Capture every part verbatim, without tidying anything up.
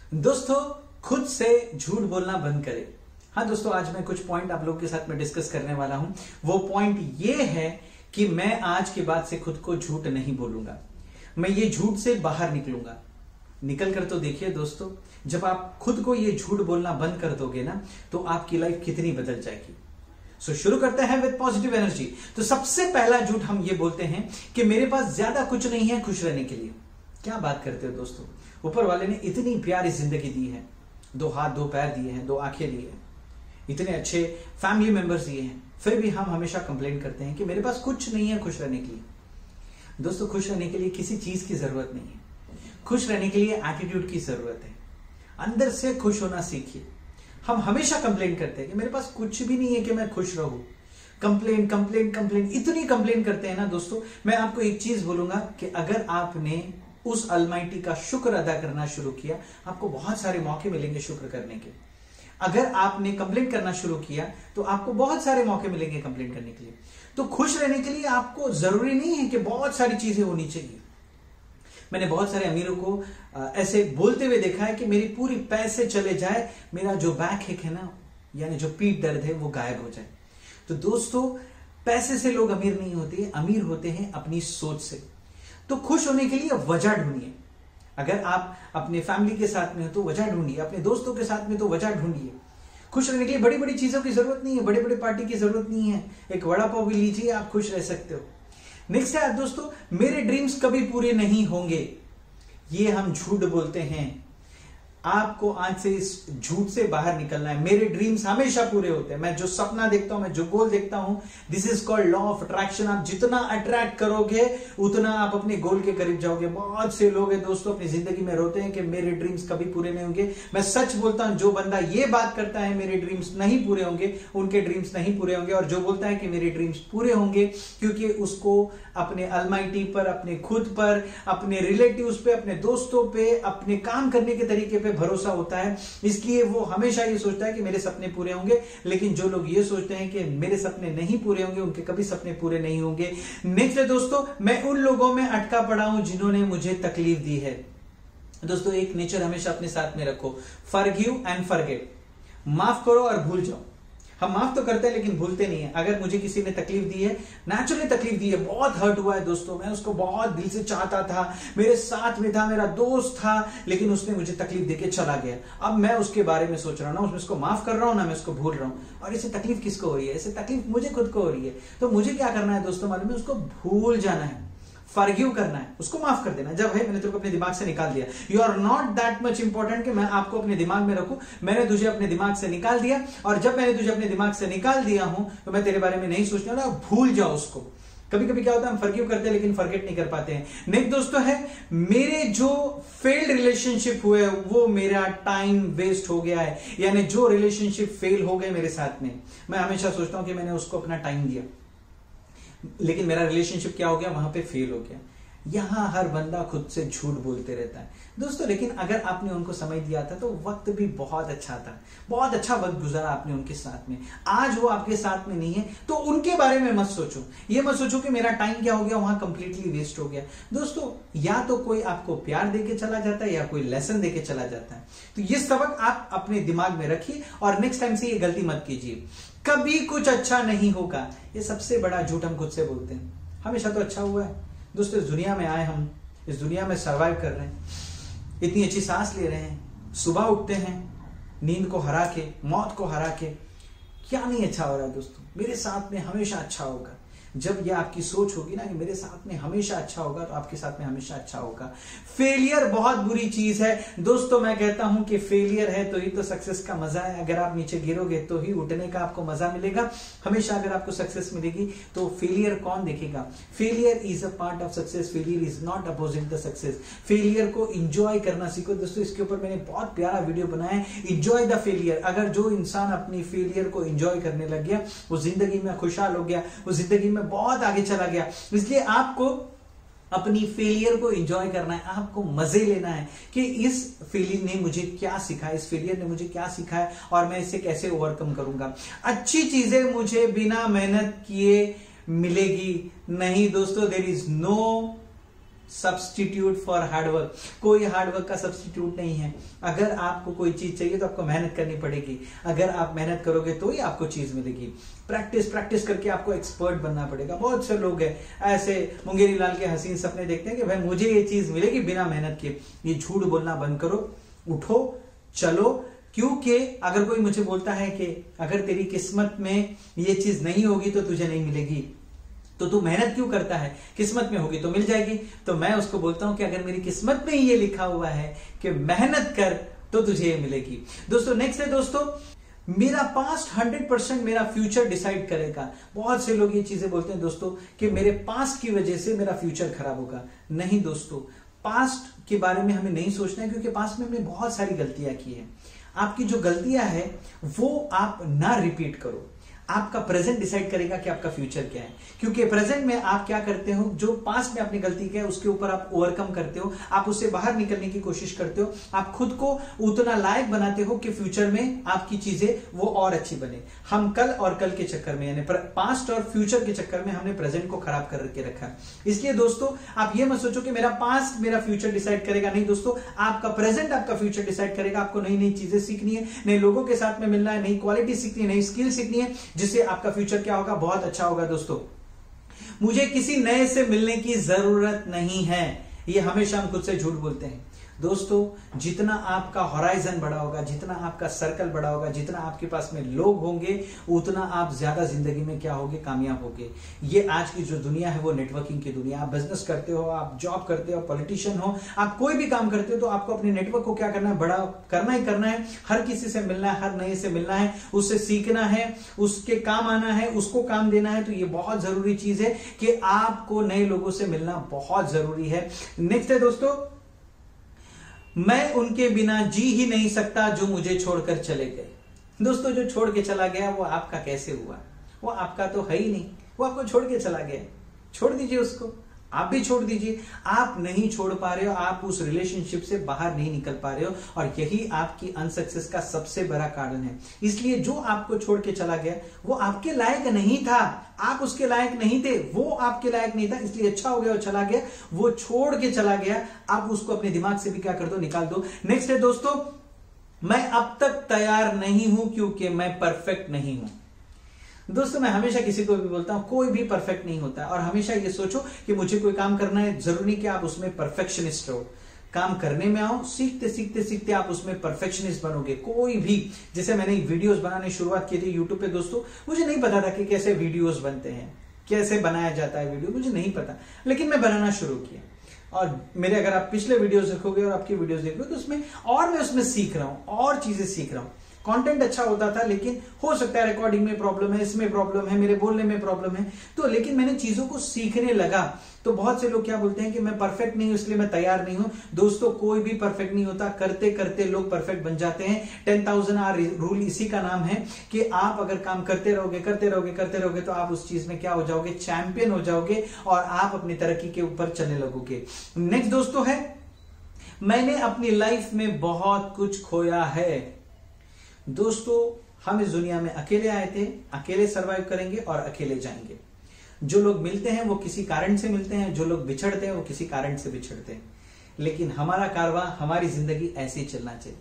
दोस्तों, खुद से झूठ बोलना बंद करें। हाँ दोस्तों, आज मैं कुछ पॉइंट आप लोगों के साथ में डिस्कस करने वाला हूं। वो पॉइंट ये है कि मैं आज के बाद से खुद को झूठ नहीं बोलूंगा। मैं ये झूठ से बाहर निकलूंगा। निकल कर तो देखिए दोस्तों, जब आप खुद को ये झूठ बोलना बंद कर दोगे ना, तो आपकी लाइफ कितनी बदल जाएगी। सो so, शुरू करते हैं विद पॉजिटिव एनर्जी। तो सबसे पहला झूठ हम ये बोलते हैं कि मेरे पास ज्यादा कुछ नहीं है खुश रहने के लिए। क्या बात करते हो दोस्तों, ऊपर वाले ने इतनी प्यारी जिंदगी दी है, दो हाथ दो पैर दिए हैं, दो आंखें दी हैं, इतने अच्छे फैमिली मेंबर्स दिए हैं, फिर भी हम हमेशा कंप्लेन करते हैं कि मेरे पास कुछ नहीं है खुश रहने के लिए। दोस्तों, खुश रहने के लिए किसी चीज की जरूरत नहीं है। खुश रहने के लिए एटीट्यूड की जरूरत है। अंदर से खुश होना सीखिए। हम हमेशा कंप्लेन करते हैं कि मेरे पास कुछ भी नहीं है कि मैं खुश रहूं। कंप्लेन कंप्लेन कंप्लेन इतनी कंप्लेन करते हैं ना दोस्तों। मैं आपको एक चीज बोलूंगा कि अगर आपने उस अलमाइटी का शुक्र अदा करना शुरू किया, आपको बहुत सारे मौके मिलेंगे शुक्र करने के। अगर आपने कंप्लेन करना शुरू किया तो आपको बहुत सारे मौके मिलेंगे कंप्लेन करने के लिए। तो खुश रहने के लिए आपको जरूरी नहीं है कि बहुत सारी चीजें होनी चाहिए। मैंने बहुत सारे अमीरों को ऐसे बोलते हुए देखा है कि मेरी पूरी पैसे चले जाए, मेरा जो बैक एक है ना, यानी जो पीठ दर्द है, वो गायब हो जाए। तो दोस्तों, पैसे से लोग अमीर नहीं होते, अमीर होते हैं अपनी सोच से। तो खुश होने के लिए वजह ढूंढिए। अगर आप अपने फैमिली के साथ में हो तो वजह ढूंढिए, अपने दोस्तों के साथ में तो वजह ढूंढिए। खुश रहने के लिए बड़ी बड़ी चीजों की जरूरत नहीं है, बड़े बड़े पार्टी की जरूरत नहीं है। एक वड़ा पाव भी लीजिए, आप खुश रह सकते हो। नेक्स्ट है दोस्तों, मेरे ड्रीम्स कभी पूरे नहीं होंगे। ये हम झूठ बोलते हैं। आपको आज से इस झूठ से बाहर निकलना है। मेरे ड्रीम्स हमेशा पूरे होते हैं। मैं जो सपना देखता हूं, मैं जो गोल देखता हूं, this is called law of attraction. आप जितना अट्रैक्ट करोगे उतना आप अपने गोल के करीब जाओगे। बहुत से लोग हैं दोस्तों अपनी जिंदगी में रोते हैं कि मेरे ड्रीम्स कभी पूरे नहीं होंगे। मैं सच बोलता हूं, जो बंदा ये बात करता है मेरे ड्रीम्स नहीं पूरे होंगे, उनके ड्रीम्स नहीं पूरे होंगे। और जो बोलता है कि मेरे ड्रीम्स पूरे होंगे, क्योंकि उसको अपने अलमाइटी पर, अपने खुद पर, अपने रिलेटिव्स पे, अपने दोस्तों पे, अपने काम करने के तरीके पे भरोसा होता है, इसलिए वो हमेशा ये सोचता है कि मेरे सपने पूरे होंगे। लेकिन जो लोग ये सोचते हैं कि मेरे सपने नहीं पूरे होंगे, उनके कभी सपने पूरे नहीं होंगे। नेक्स्ट है दोस्तों, मैं उन लोगों में अटका पड़ा हूं जिन्होंने मुझे तकलीफ दी है। दोस्तों, एक नेचर हमेशा अपने साथ में रखो, फॉरगिव एंड फॉरगेट। माफ करो और भूल जाओ। हम माफ तो करते हैं लेकिन भूलते नहीं है। अगर मुझे किसी ने तकलीफ दी है, नेचुरली तकलीफ दी है, बहुत हर्ट हुआ है दोस्तों, मैं उसको बहुत दिल से चाहता था, मेरे साथ में था, मेरा दोस्त था, लेकिन उसने मुझे तकलीफ देके चला गया। अब मैं उसके बारे में सोच रहा हूं ना, उसको माफ कर रहा हूं ना, मैं उसको भूल रहा हूं। और इसे तकलीफ किसको हो रही है? इसे तकलीफ मुझे खुद को हो रही है। तो मुझे क्या करना है दोस्तों मालूम है? उसको भूल जाना है, फॉरगिव करना है, उसको माफ कर देना। जब है मैंने तेरे को अपने दिमाग से निकाल दिया, you are not that much important कि मैं आपको अपने दिमाग में रखूं। मैंने तुझे अपने दिमाग से निकाल दिया, और जब मैंने तुझे अपने दिमाग से निकाल दिया हूं तो मैं तेरे बारे में नहीं सोचने वाला। भूल जाओ उसको। कभी कभी क्या होता है, हम फॉरगिव करते हैं लेकिन फॉरगेट नहीं कर पाते हैं। नेक्स्ट दोस्तों है, मेरे जो फेल्ड रिलेशनशिप हुए वो मेरा टाइम वेस्ट हो गया है। यानी जो रिलेशनशिप फेल हो गए मेरे साथ में, मैं हमेशा सोचता हूं कि मैंने उसको अपना टाइम दिया, लेकिन मेरा रिलेशनशिप क्या हो गया, वहां पे फेल हो गया। यहां हर बंदा खुद से झूठ बोलते रहता है दोस्तों। लेकिन अगर आपने उनको समय दिया था तो वक्त भी बहुत अच्छा था, बहुत अच्छा वक्त गुजारा आपने उनके साथ में। आज वो आपके साथ में नहीं है तो उनके बारे में मत सोचो। ये मत सोचो कि मेरा टाइम क्या हो गया, वहां कंप्लीटली वेस्ट हो गया। दोस्तों, या तो कोई आपको प्यार देके चला जाता है या कोई लेसन देके चला जाता है। तो ये सबक आप अपने दिमाग में रखिए और नेक्स्ट टाइम से ये गलती मत कीजिए। कभी कुछ अच्छा नहीं होगा, ये सबसे बड़ा झूठ हम खुद से बोलते हैं। हमेशा तो अच्छा हुआ है दोस्तों। इस दुनिया में आए, हम इस दुनिया में सरवाइव कर रहे हैं, इतनी अच्छी सांस ले रहे हैं, सुबह उठते हैं नींद को हरा के, मौत को हरा के। क्या नहीं अच्छा हो रहा है दोस्तों? मेरे साथ में हमेशा अच्छा होगा। जब ये आपकी सोच होगी ना कि मेरे साथ में हमेशा अच्छा होगा, तो आपके साथ में हमेशा अच्छा होगा। फेलियर बहुत बुरी चीज है दोस्तों। मैं कहता हूं कि फेलियर है तो ही तो सक्सेस का मजा है। अगर आप नीचे गिरोगे तो ही उठने का आपको मजा मिलेगा। हमेशा अगर आपको सक्सेस मिलेगी तो फेलियर कौन देखेगा? Failure is a part of success. Failure is not opposite the success. Failure को इंजॉय करना सीखो दोस्तों। इसके ऊपर मैंने बहुत प्यारा वीडियो बनाया है, इंजॉय द फेलियर। अगर जो इंसान अपनी फेलियर को इंजॉय करने लग गया, वो जिंदगी में खुशहाल हो गया, वो जिंदगी में बहुत आगे चला गया। इसलिए आपको अपनी फेलियर को एंजॉय करना है, आपको मजे लेना है कि इस फेलियर ने मुझे क्या सिखाया, इस फेलियर ने मुझे क्या सिखाया और मैं इसे कैसे ओवरकम करूंगा। अच्छी चीजें मुझे बिना मेहनत किए मिलेगी नहीं दोस्तों। There is no substitute for hard work. कोई हार्डवर्क का सब्सटीट्यूट नहीं है। अगर आपको कोई चीज चाहिए तो आपको मेहनत करनी पड़ेगी। अगर आप मेहनत करोगे तो ही आपको चीज मिलेगी। प्रैक्टिस प्रैक्टिस करके आपको एक्सपर्ट बनना पड़ेगा। बहुत से लोग हैं ऐसे मुंगेरी लाल के हसीन सपने देखते हैं कि भाई मुझे ये चीज मिलेगी बिना मेहनत के। ये झूठ बोलना बंद करो, उठो चलो। क्योंकि अगर कोई मुझे बोलता है कि अगर तेरी किस्मत में ये चीज नहीं होगी तो तुझे नहीं मिलेगी, तो तू मेहनत क्यों करता है, किस्मत में होगी तो मिल जाएगी। तो मैं उसको बोलता हूं कि अगर मेरी किस्मत में ये लिखा हुआ है कि मेहनत कर तो तुझे ये मिलेगी। दोस्तों नेक्स्ट है दोस्तों, मेरा पास्ट हंड्रेड परसेंट मेरा फ्यूचर डिसाइड करेगा। बहुत से लोग ये चीजें बोलते हैं दोस्तों कि मेरे पास्ट की वजह से मेरा फ्यूचर खराब होगा। नहीं दोस्तों, पास्ट के बारे में हमें नहीं सोचना है, क्योंकि पास्ट में हमने बहुत सारी गलतियां की हैं। आपकी जो गलतियां हैं वो आप ना रिपीट करो। आपका प्रेजेंट डिसाइड करेगा कि आपका फ्यूचर क्या है। क्योंकि प्रेजेंट में आप क्या करते हो, जो पास्ट में आपने गलती की है उसके ऊपर आप ओवरकम करते हो, आप उससे बाहर निकलने की कोशिश करते हो, आप खुद को उतना लायक बनाते हो कि फ्यूचर में आपकी चीजें वो और अच्छी बने। हम कल और कल के चक्कर में, यानी पास्ट और फ्यूचर के चक्कर में हमने प्रेजेंट को खराब करके रखा। इसलिए दोस्तों आप ये मत सोचो कि मेरा पास्ट मेरा फ्यूचर डिसाइड करेगा। नहीं दोस्तों, आपका प्रेजेंट आपका फ्यूचर डिसाइड करेगा। आपको नई नई चीजें सीखनी है, नए लोगों के साथ में मिलना है, नई क्वालिटी सीखनी है, नई स्किल सीखनी है, जिससे आपका फ्यूचर क्या होगा, बहुत अच्छा होगा। दोस्तों मुझे किसी नए से मिलने की जरूरत नहीं है, ये हमेशा हम खुद से झूठ बोलते हैं। दोस्तों जितना आपका होराइजन बड़ा होगा, जितना आपका सर्कल बड़ा होगा, जितना आपके पास में लोग होंगे, उतना आप ज्यादा जिंदगी में क्या होगे, कामयाब होगे। ये आज की जो दुनिया है वो नेटवर्किंग की दुनिया। आप बिजनेस करते हो, आप जॉब करते हो, पॉलिटिशियन हो, आप कोई भी काम करते हो, तो आपको अपने नेटवर्क को क्या करना है, बड़ा करना ही करना है। हर किसी से मिलना है, हर नए से मिलना है, उससे सीखना है, उसके काम आना है, उसको काम देना है। तो ये बहुत जरूरी चीज है कि आपको नए लोगों से मिलना बहुत जरूरी है। नेक्स्ट है दोस्तों, मैं उनके बिना जी ही नहीं सकता जो मुझे छोड़कर चले गए। दोस्तों जो छोड़ के चला गया वो आपका कैसे हुआ, वो आपका तो है ही नहीं, वो आपको छोड़ के चला गया। छोड़ दीजिए उसको, आप भी छोड़ दीजिए। आप नहीं छोड़ पा रहे हो, आप उस रिलेशनशिप से बाहर नहीं निकल पा रहे हो, और यही आपकी अनसक्सेस का सबसे बड़ा कारण है। इसलिए जो आपको छोड़ के चला गया वो आपके लायक नहीं था, आप उसके लायक नहीं थे, वो आपके लायक नहीं था। इसलिए अच्छा हो गया वो चला गया, वो छोड़ के चला गया। आप उसको अपने दिमाग से भी क्या कर दो, निकाल दो। नेक्स्ट है दोस्तों, मैं अब तक तैयार नहीं हूं क्योंकि मैं परफेक्ट नहीं हूं। दोस्तों मैं हमेशा किसी को भी बोलता हूं, कोई भी परफेक्ट नहीं होता है। और हमेशा ये सोचो कि मुझे कोई काम करना है, जरूरी नहीं कि आप उसमें परफेक्शनिस्ट रहो। काम करने में आओ, सीखते सीखते सीखते आप उसमें परफेक्शनिस्ट बनोगे। कोई भी, जैसे मैंने वीडियोस बनाने शुरुआत की थी यूट्यूब पे दोस्तों, मुझे नहीं पता था कि कैसे वीडियोस बनते हैं, कैसे बनाया जाता है वीडियो, मुझे नहीं पता, लेकिन मैं बनाना शुरू किया। और मेरे अगर आप पिछले वीडियोस देखोगे और आपकी वीडियोस देख लो तो उसमें और मैं उसमें सीख रहा हूं, और चीजें सीख रहा हूं। कंटेंट अच्छा होता था, लेकिन हो सकता है रिकॉर्डिंग में प्रॉब्लम है, इसमें प्रॉब्लम है, मेरे बोलने में प्रॉब्लम है, तो लेकिन मैंने चीजों को सीखने लगा। तो बहुत से लोग क्या बोलते हैं कि मैं परफेक्ट नहीं हूं इसलिए मैं तैयार नहीं हूं। दोस्तों कोई भी परफेक्ट नहीं होता, करते करते लोग परफेक्ट बन जाते हैं। टेन थाउजेंड आवर रूल इसी का नाम है कि आप अगर काम करते रहोगे करते रहोगे करते रहोगे तो आप उस चीज में क्या हो जाओगे, चैंपियन हो जाओगे, और आप अपनी तरक्की के ऊपर चलने लगोगे। नेक्स्ट दोस्तों है, मैंने अपनी लाइफ में बहुत कुछ खोया है। दोस्तों हम इस दुनिया में अकेले आए थे, अकेले सरवाइव करेंगे और अकेले जाएंगे। जो लोग मिलते हैं वो किसी कारण से मिलते हैं, जो लोग बिछड़ते हैं वो किसी कारण से बिछड़ते हैं, लेकिन हमारा कारवां, हमारी जिंदगी ऐसे ही चलना चाहिए।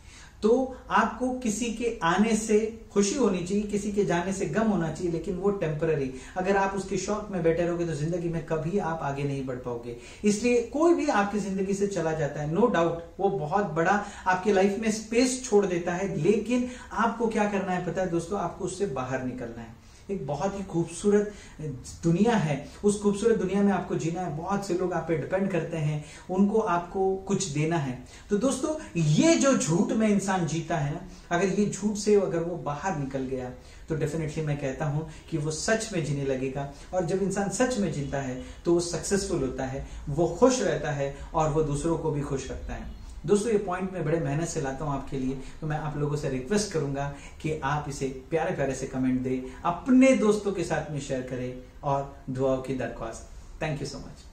तो आपको किसी के आने से खुशी होनी चाहिए, किसी के जाने से गम होना चाहिए, लेकिन वो टेम्पररी। अगर आप उसके शौक में बैठे रहोगे तो जिंदगी में कभी आप आगे नहीं बढ़ पाओगे। इसलिए कोई भी आपकी जिंदगी से चला जाता है, नो डाउट वो बहुत बड़ा आपकी लाइफ में स्पेस छोड़ देता है, लेकिन आपको क्या करना है पता है दोस्तों, आपको उससे बाहर निकलना है। एक बहुत ही खूबसूरत दुनिया है, उस खूबसूरत दुनिया में आपको जीना है। बहुत से लोग आप पे डिपेंड करते हैं, उनको आपको कुछ देना है। तो दोस्तों ये जो झूठ में इंसान जीता है ना, अगर ये झूठ से अगर वो बाहर निकल गया तो डेफिनेटली मैं कहता हूं कि वो सच में जीने लगेगा। और जब इंसान सच में जीता है तो वो सक्सेसफुल होता है, वो खुश रहता है और वो दूसरों को भी खुश रखता है। दोस्तों ये पॉइंट मैं बड़े मेहनत से लाता हूं आपके लिए, तो मैं आप लोगों से रिक्वेस्ट करूंगा कि आप इसे प्यारे प्यारे से कमेंट दें, अपने दोस्तों के साथ में शेयर करें और दुआओं की दरख्वास्त। Thank you so much.